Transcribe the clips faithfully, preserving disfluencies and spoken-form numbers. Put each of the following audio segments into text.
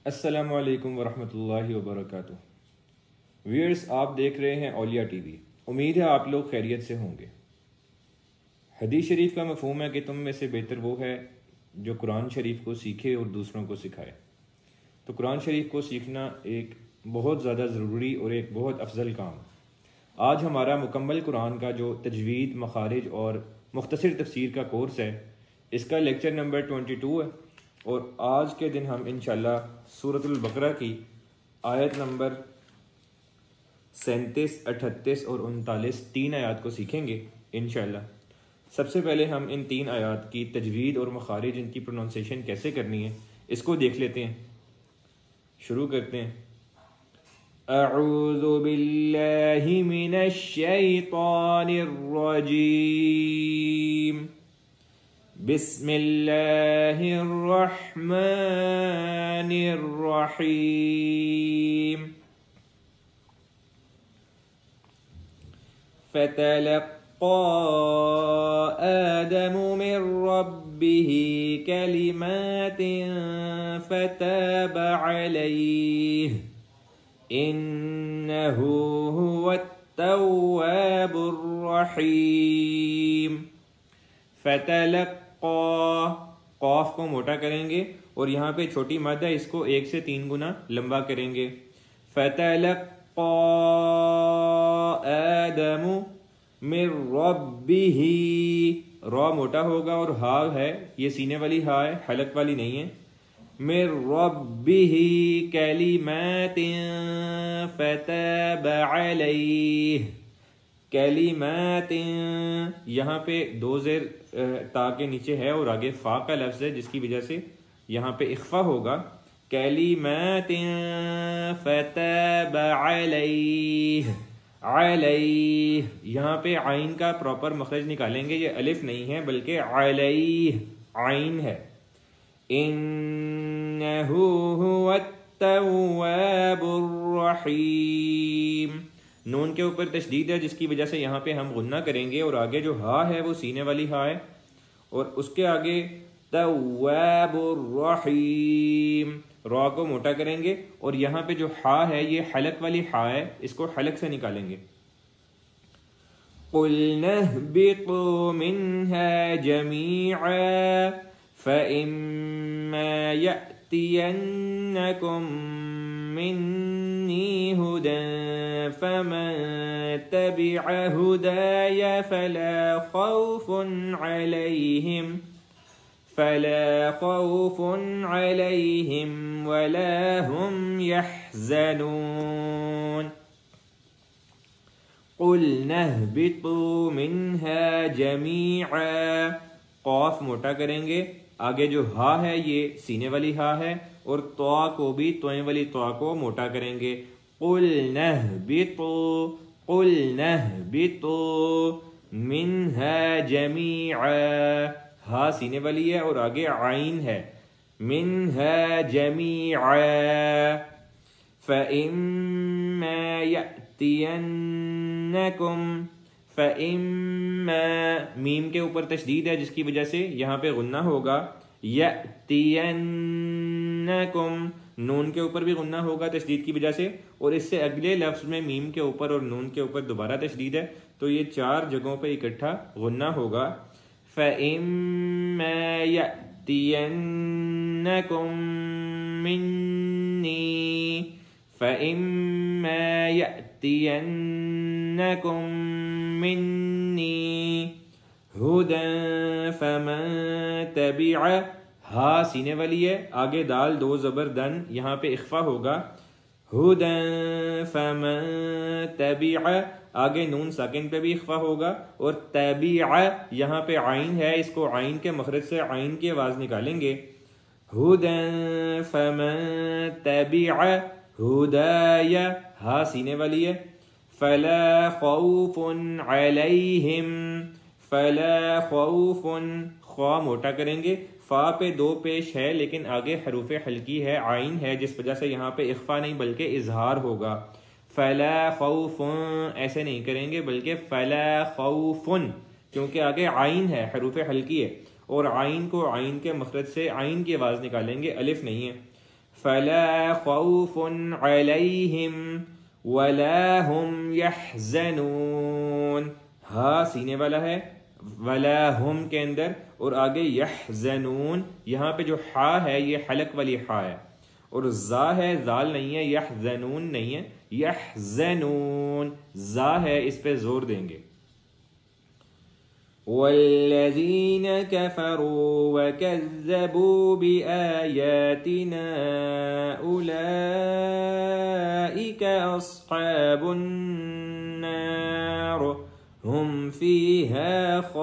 السلام علیکم ورحمۃ اللہ وبرکاتہ۔ ویئرس، آپ دیکھ رہے ہیں اولیاء ٹی وی۔ امید ہے آپ لوگ خیریت سے ہوں گے۔ حدیث شریف کا مفہوم ہے کہ تم میں سے بہتر وہ ہے جو قرآن شریف کو سیکھے اور دوسروں کو سکھائے۔ تو قرآن شریف کو سیکھنا ایک بہت زیادہ ضروری اور ایک بہت افضل کام۔ آج ہمارا مکمل قرآن کا جو تجوید، مخارج اور مختصر تفسیر کا کورس ہے، اس کا لیکچر نمبر بائیس ہے، اور آج کے دن ہم انشاءاللہ سورۃ البقرہ کی آیت نمبر سینتیس، اٹھتیس اور انتالیس تین آیات کو سیکھیں گے انشاءاللہ۔ سب سے پہلے ہم ان تین آیات کی تجوید اور مخارج، ان کی پروننسیشن کیسے کرنی ہے، اس کو دیکھ لیتے ہیں۔ شروع کرتے ہیں۔ اعوذ باللہ من الشیطان الرجیم، بسم اللہ الرحمن الرحیم۔ فتلقى آدم من ربه كلمات فتاب عليه إنه هو التواب الرحیم۔ فتلقى، قاف کو موٹا کریں گے اور یہاں پہ چھوٹی مد ہے، اس کو ایک سے تین گنا لمبا کریں گے۔ فتلقى آدم من ربه، را موٹا ہوگا اور ہا ہے، یہ سینے والی ہا ہے، حلق والی نہیں ہے۔ من ربه کلمات فتاب علیہ، کلمات، یہاں پہ دو زیر تا کے نیچے ہے اور آگے فا کا لفظ ہے، جس کی وجہ سے یہاں پہ اخفا ہوگا۔ کلمات فتاب علیہ، علیہ، یہاں پہ عین کا پراپر مخرج نکالیں گے، یہ الف نہیں ہے بلکہ علیہ عین ہے۔ انہ هو التواب الرحیم، نون کے اوپر تشدید ہے، جس کی وجہ سے یہاں پہ ہم غنہ کریں گے، اور آگے جو ہا ہے وہ سینے والی ہا ہے، اور اس کے آگے تواب الرحیم، را کو موٹا کریں گے، اور یہاں پہ جو ہا ہے یہ حلق والی ہا ہے، اس کو حلق سے نکالیں گے۔ قُلْنَا اهْبِطُوا مِنْهَا جَمِيعًا فَإِمَّا يَأْتِيَنَّكُمْ مِنِّي هُدًى فَمَن تَبِعَ هُدَايَ فَلَا خَوْفٌ عَلَيْهِمْ فَلَا خَوْفٌ عَلَيْهِمْ وَلَا هُمْ يَحْزَنُونَ۔ قُلْنَا اهْبِطُوا مِنْهَا جَمِيعًا، قاف موٹا کریں گے، آگے جو ہا ہے یہ سینے والی ہا ہے، اور طا کو بھی توئیں والی طا کو موٹا کریں گے۔ قُلْنَا اهْبِطُوا، قُلْنَا اهْبِطُوا مِنْهَا جَمِيعًا، ہا سینے والی ہے اور آگے عین ہے، مِنْهَا جَمِيعًا فَإِمَّا يَأْتِيَنَّكُمْ، فَإِمَّا، میم کے اوپر تشدید ہے، جس کی وجہ سے یہاں پہ غنہ ہوگا۔ یأتینکم، نون کے اوپر بھی غنہ ہوگا تشدید کی وجہ سے، اور اس سے اگلے لفظ میں میم کے اوپر اور نون کے اوپر دوبارہ تشدید ہے، تو یہ چار جگہوں پہ اکٹھا غنہ ہوگا۔ فَإِمَّا يَأْتِيَنَّكُم مِّنِّي فَإِمَّا يَأْتِيَنَّكُم مِّنِّي هُدًى فَمَن تَبِعَ، ہا سینے والی ہے، آگے دال دو زبر دن، یہاں پہ اخفا ہوگا۔ هُدًى فَمَن تَبِعَ، آگے نون ساکن پہ بھی اخفا ہوگا، اور تَبِعَ یہاں پہ عین ہے، اس کو عین کے مخرج سے عین کی آواز نکالیں گے۔ هُدًى فَمَن تَبِعَ ہدایا، ہا سینے والی ہے۔ فَلَا خَوْفٌ عَلَيْهِمْ، فَلَا خَوْفٌ، خوا موٹا کریں گے، فا پہ دو پیش ہے لیکن آگے حروف حلقی ہے، عین ہے، جس وجہ سے یہاں پہ اخفا نہیں بلکہ اظہار ہوگا۔ فَلَا خَوْفٌ ایسے نہیں کریں گے بلکہ فَلَا خَوْفٌ، کیونکہ آگے عین ہے، حروف حلقی ہے، اور عین کو عین کے مخرج سے عین کی آواز نکالیں گے، الف نہیں ہے۔ فلا خوف علیہم ولا هم يحزنون. ہا سینے والا ہے ولا ہم کے اندر، اور آگے یحزنون. یہاں پہ جو حا ہے یہ حلق والی حا ہے، اور زا ہے زال نہیں ہے، یحزنون نہیں ہے، یحزنون زا ہے، اس پہ زور دیں گے. والذین کفروا وکذبوا بآیاتنا اولئک اصحاب النار ہم فیہا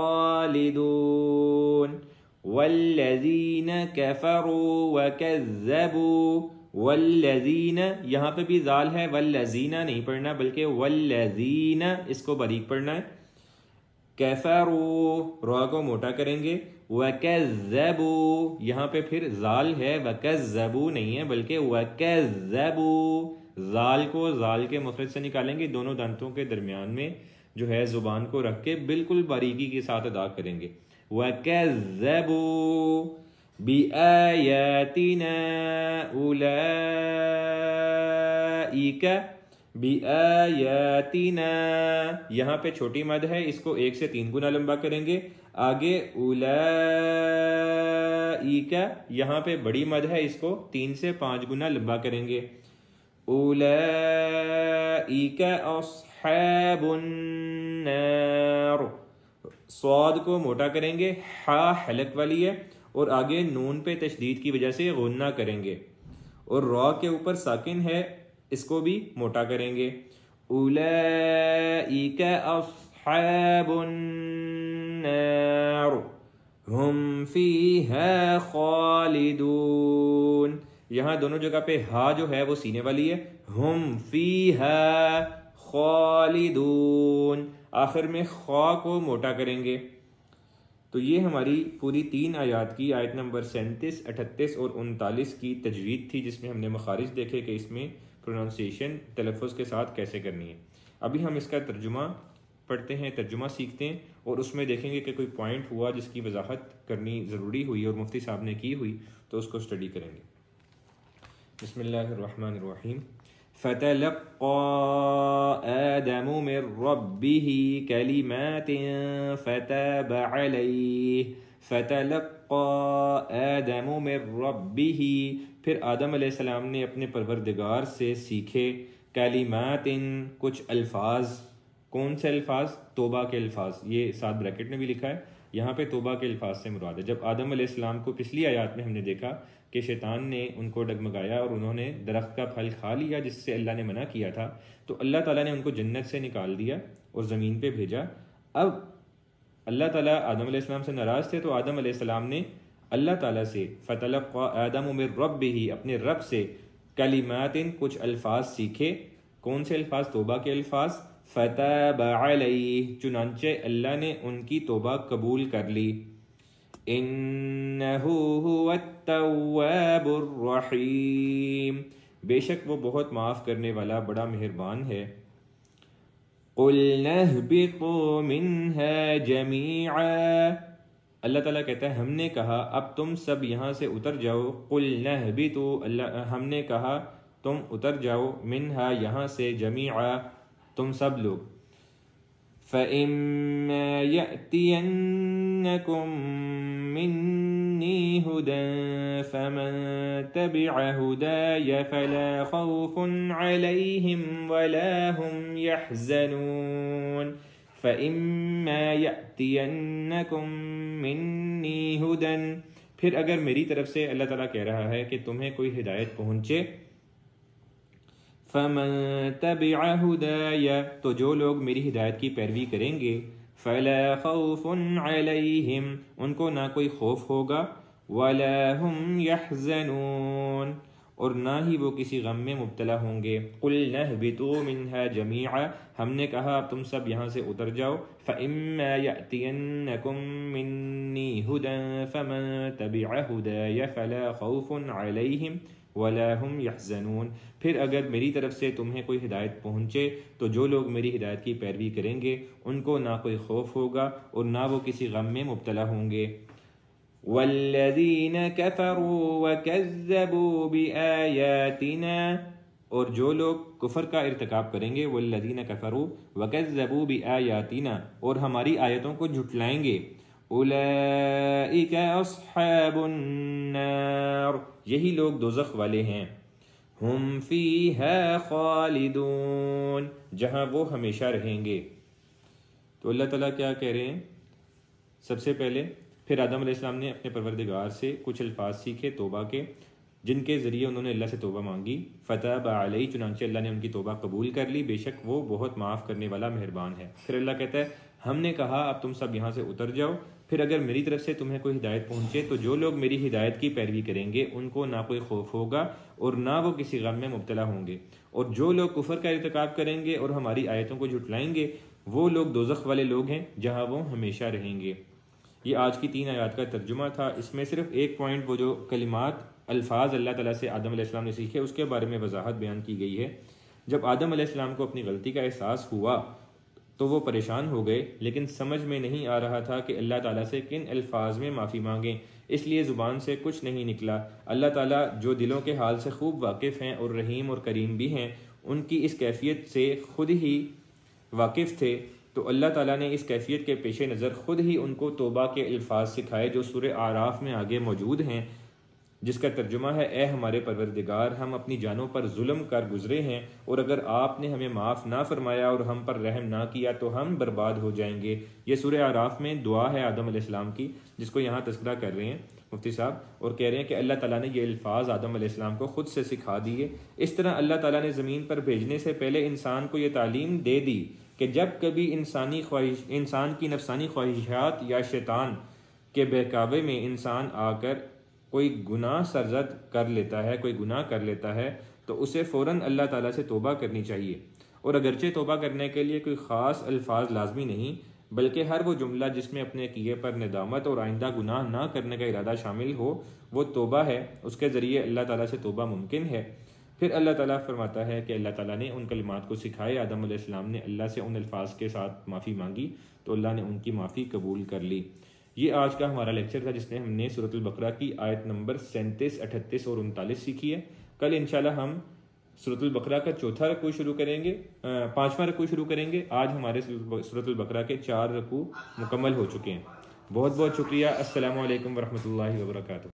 خالدون. والذین کفروا وکذبوا، والذین یہاں پہ بھی زال ہے، والذین نہیں پڑھنا بلکہ والذین اس کو باریک پڑھنا ہے. کفروا را کو موٹا کریں گے، وکذبوا یہاں پہ پھر زال ہے، وکذبوا نہیں ہے بلکہ وکذبوا. زال کو زال کے مخرج سے نکالیں گے، دونوں دانتوں کے درمیان میں جو ہے زبان کو رکھ کے بالکل باریکی کے ساتھ ادا کریں گے. وَكَذَّبُوا بِآيَاتِنَا أُولَئِكَ بِآيَاتِنَا یہاں پہ چھوٹی مد ہے، اس کو ایک سے تین گنا لمبا کریں گے. آگے اولئک یہاں پہ بڑی مد ہے، اس کو تین سے پانچ گنا لمبا کریں گے. اولئک اصحاب النار، صاد کو موٹا کریں گے، حا حلق والی ہے، اور آگے نون پہ تشدید کی وجہ سے غنہ کریں گے، اور را کے اوپر ساکن ہے، اس کو بھی موٹا کریں گے. اولئک اصحاب النار ہم فیہا خالدون. یہاں دونوں جگہ پہ ہا جو ہے وہ سینے والی ہے، ہم فیہا خالدون، آخر میں خا کو موٹا کریں گے. تو یہ ہماری پوری تین آیات کی آیت نمبر سینتیس، اٹھتیس اور انتالیس کی تجوید تھی، جس میں ہم نے مخارج دیکھے کہ اس میں پروننسیشن تلفظ کے ساتھ کیسے کرنی ہے. ابھی ہم اس کا ترجمہ پڑھتے ہیں، ترجمہ سیکھتے ہیں، اور اس میں دیکھیں گے کہ کوئی پوائنٹ ہوا جس کی وضاحت کرنی ضروری ہوئی اور مفتی صاحب نے کی ہوئی تو اس کو اسٹڈی کریں گے. بسم اللہ الرحمن الرحیم. فَتَلَقَّى آدَمُ مِن رَّبِّهِ كَلِمَاتٍ فَتَابَ عَلَيْهِ. فَتَلَقَّى آدَمُ مِن رَّبِّهِ، پھر آدم علیہ السلام نے اپنے پروردگار سے سیکھے، کلمات کچھ الفاظ. کون سے الفاظ؟ توبہ کے الفاظ. یہ ساتھ بریکٹ میں بھی لکھا ہے، یہاں پہ توبہ کے الفاظ سے مراد ہے. جب آدم علیہ السلام کو پچھلی آیات میں ہم نے دیکھا کہ شیطان نے ان کو ڈگمگایا اور انہوں نے درخت کا پھل کھا لیا جس سے اللہ نے منع کیا تھا، تو اللہ تعالیٰ نے ان کو جنت سے نکال دیا اور زمین پہ بھیجا. اب اللہ تعالیٰ آدم علیہ السلام سے ناراض تھے، تو آدم علیہ السلام نے اللہ تعالیٰ سے فَتَلَقَّى آدَمُ مِن رَّبِّهِ اپنے رب سے کلمات کچھ الفاظ سیکھے. کون سے الفاظ؟ توبہ کے الفاظ. فَتَابَ عَلَيْهِ چنانچہ اللہ نے ان کی توبہ قبول کر لی. اِنَّهُ هُوَ التَّوَّابُ الرَّحِيمُ بے شک وہ بہت معاف کرنے والا بڑا مہربان ہے. قُلْنَا اهْبِطُوا مِنْهَا جَمِيعًا اللہ تعالیٰ کہتا ہے ہم نے کہا اب تم سب یہاں سے اتر جاؤ. قُلْنَا اهْبِطُوا اللہ ہم نے کہا تم اتر جاؤ، منہا یہاں سے، جمیعا تم سب لوگ. فَإِمَّا يَأْتِيَنَّكُم مِّنِّي هُدًى فَمَن تَبِعَ هُدَايَ فَلَا خَوْفٌ عَلَيْهِمْ وَلَا هُمْ يَحْزَنُونَ. فَإِمَّا يَأْتِيَنَّكُم مِّنِّي هُدًى پھر اگر میری طرف سے، اللہ تعالیٰ کہہ رہا ہے کہ تمہیں کوئی ہدایت پہنچے، فَمَن تَبِعَ هُدَايَ تو جو لوگ میری ہدایت کی پیروی کریں گے، فَلَا خَوْفٌ عَلَيْهِمْ ان کو نہ کوئی خوف ہوگا، وَلَا هُمْ يَحْزَنُونَ اور نہ ہی وہ کسی غم میں مبتلا ہوں گے. قُلْنَا اهْبِطُوا مِنْهَا جَمِيعًا ہم نے کہا اب تم سب یہاں سے اتر جاؤ. فَإِمَّا يَأْتِيَنَّكُم مِّنِّي هُدًى فَمَن تَبِعَ هُدَايَ فَلَا خَوْفٌ عَلَيْهِمْ وَلَا هُمْ يَحْزَنُونَ پھر اگر میری طرف سے تمہیں کوئی ہدایت پہنچے تو جو لوگ میری ہدایت کی پیروی کریں گے ان کو نہ کوئی خوف ہوگا اور نہ وہ کسی غم میں مبتلا ہوں گے. والذین کفروا وکذبوا بآیاتنا، اور جو لوگ کفر کا ارتکاب کریں گے، والذین کفروا وکذبوا بآیاتنا، اور ہماری آیتوں کو جھٹلائیں گے، اولئک اصحاب النار، یہی لوگ دوزخ والے ہیں، ہم فیہا خالدون، جہاں وہ ہمیشہ رہیں گے۔ تو اللہ تعالیٰ کیا کہہ رہے ہیں؟ سب سے پہلے پھر آدم علیہ السلام نے اپنے پروردگار سے کچھ الفاظ سیکھے توبہ کے، جن کے ذریعے انہوں نے اللہ سے توبہ مانگی، فتاب علیہ، چنانچہ اللہ نے ان کی توبہ قبول کر لی، بے شک وہ بہت معاف کرنے والا مہربان ہے۔ پھر اللہ کہتا ہے ہم نے کہا اب تم سب یہاں سے اتر جاؤ، پھر اگر میری طرف سے تمہیں کوئی ہدایت پہنچے تو جو لوگ میری ہدایت کی پیروی کریں گے ان کو نہ کوئی خوف ہوگا اور نہ وہ کسی غم میں مبتلا ہوں گے، اور جو لوگ کفر کا ارتکاب کریں گے اور ہماری آیتوں کو جھٹلائیں گے وہ لوگ دوزخ والے لوگ ہیں جہاں وہ ہمیشہ رہیں گے۔ یہ آج کی تین آیات کا ترجمہ تھا۔ اس میں صرف ایک پوائنٹ، وہ جو کلمات الفاظ اللہ تعالیٰ سے آدم علیہ السلام نے سیکھے، اس کے بارے میں وضاحت بیان کی گئی ہے۔ جب آدم علیہ السلام کو اپنی غلطی کا احساس ہوا تو وہ پریشان ہو گئے، لیکن سمجھ میں نہیں آ رہا تھا کہ اللہ تعالیٰ سے کن الفاظ میں معافی مانگیں، اس لیے زبان سے کچھ نہیں نکلا۔ اللہ تعالیٰ جو دلوں کے حال سے خوب واقف ہیں اور رحیم اور کریم بھی ہیں، ان کی اس کیفیت سے خود ہی واقف تھے، تو اللہ تعالیٰ نے اس کیفیت کے پیش نظر خود ہی ان کو توبہ کے الفاظ سکھائے جو سورہ اعراف میں آگے موجود ہیں، جس کا ترجمہ ہے اے ہمارے پروردگار، ہم اپنی جانوں پر ظلم کر گزرے ہیں، اور اگر آپ نے ہمیں معاف نہ فرمایا اور ہم پر رحم نہ کیا تو ہم برباد ہو جائیں گے۔ یہ سورہ اعراف میں دعا ہے آدم علیہ السلام کی، جس کو یہاں تذکرہ کر رہے ہیں مفتی صاحب، اور کہہ رہے ہیں کہ اللہ تعالیٰ نے یہ الفاظ آدم علیہ السلام کو خود سے سکھا دیے۔ اس طرح اللہ تعالیٰ نے زمین پر بھیجنے سے پہلے انسان کو یہ تعلیم دے دی کہ جب کبھی انسانی خواہش انسان کی نفسانی خواہشات یا شیطان کے بہکاوے میں انسان آ کر کوئی گناہ سرزد کر لیتا ہے، کوئی گناہ کر لیتا ہے، تو اسے فوراً اللہ تعالیٰ سے توبہ کرنی چاہیے، اور اگرچہ توبہ کرنے کے لیے کوئی خاص الفاظ لازمی نہیں، بلکہ ہر وہ جملہ جس میں اپنے کیے پر ندامت اور آئندہ گناہ نہ کرنے کا ارادہ شامل ہو وہ توبہ ہے، اس کے ذریعے اللہ تعالیٰ سے توبہ ممکن ہے۔ پھر اللہ تعالیٰ فرماتا ہے کہ اللہ تعالیٰ نے ان کلمات کو سکھائے، آدم علیہ السلام نے اللہ سے ان الفاظ کے ساتھ معافی مانگی تو اللہ نے ان کی معافی قبول کر لی۔ یہ آج کا ہمارا لیکچر تھا جس میں ہم نے سورۃ البقرہ کی آیت نمبر سینتیس، اٹھتیس اور انتالیس سیکھی ہے۔ کل انشاءاللہ ہم سورۃ البقرہ کا چوتھا رکوع شروع کریں گے، پانچواں رکوع شروع کریں گے۔ آج ہمارے سورۃ البقرہ کے چار رکوع مکمل ہو چکے ہیں۔ بہت بہت شکریہ۔ السلام علیکم ورحمۃ اللہ وبرکاتہ۔